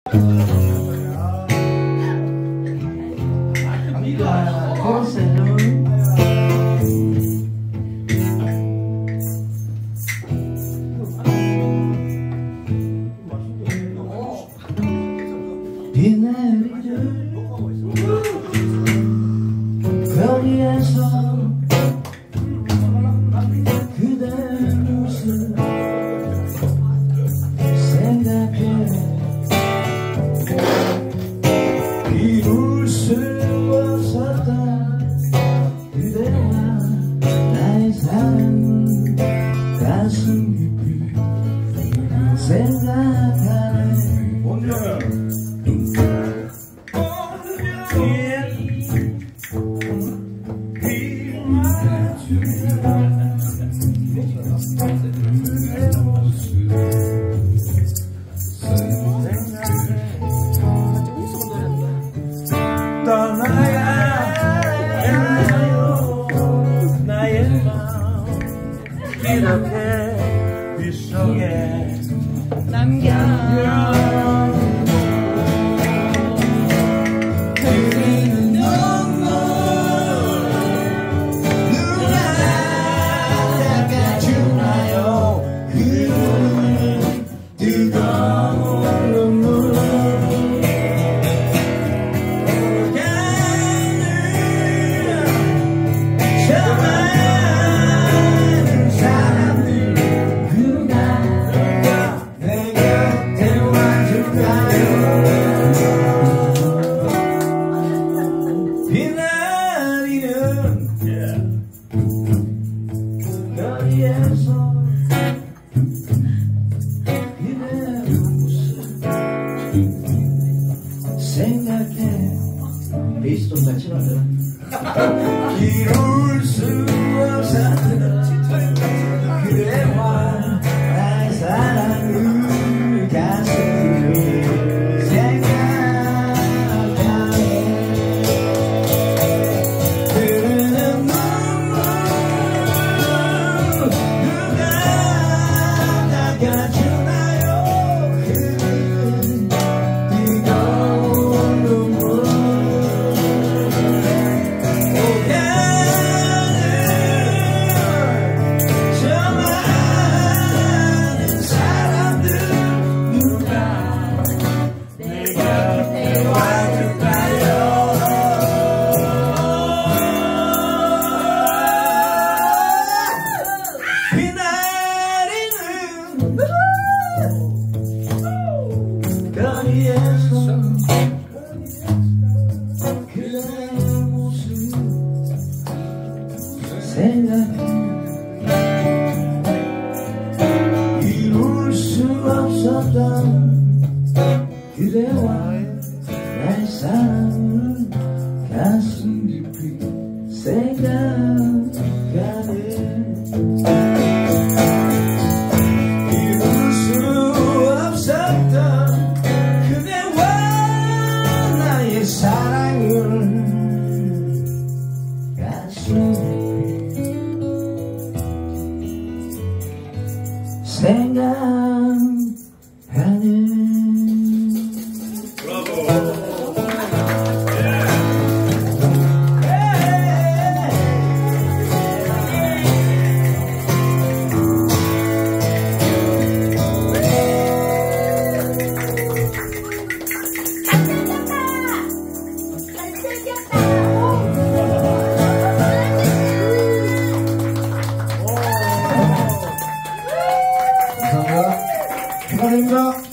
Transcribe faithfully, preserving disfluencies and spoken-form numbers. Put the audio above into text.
비 내리는 거리에서 그대 모습 생각해 이룰 수 없었던 그대와 나의 사랑 가슴 깊이 생각하네. 떠나야 했나요 나의 마음 이렇게 빗속에 남겨 그리는 눈물 누가 닦아주나요 그 뜨거운 눈물 수많은 사람들 누가 내 곁에 와줄까요 비내리는 거리에서 그대 모습 생각해 베이스톤 같이 만들어 이룰 수 없었던 그대와 나의 사랑을 가슴에 생각하네. 흐르는 눈물 누가 닦아주나요 그 뜨거운 눈물 거리에서 그대의 모습 생각해 이룰 수 없었던 그대와 나의 사랑을 가슴 깊이 생각하네. 이룰 수 없었던 사랑을 가슴에 생각하네. 브라보. 감사합니다.